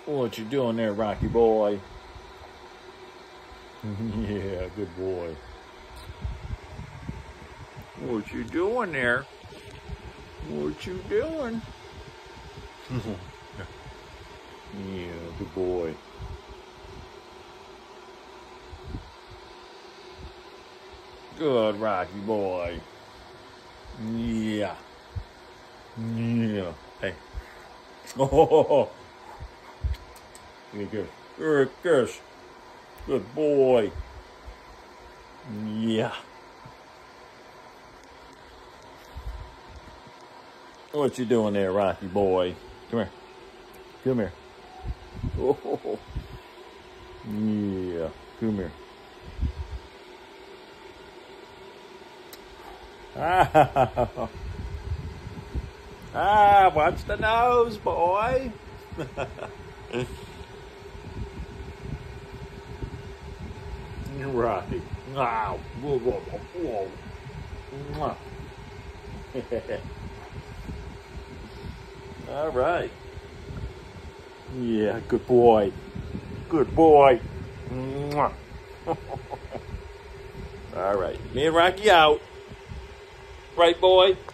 What you doing there, Rocky boy? Yeah, good boy. What you doing there? What you doing? Yeah, good boy. Good Rocky boy. Yeah. Yeah. Hey. Oh. Good. Good. Good boy. Yeah. What you doing there, Rocky boy? Come here. Come here. Oh. Yeah. Come here. Watch the nose, boy. You're right. Wow. Whoa, whoa, whoa, whoa. All right. Yeah, good boy. Good boy. All right. Me and Rocky out. Right, boy?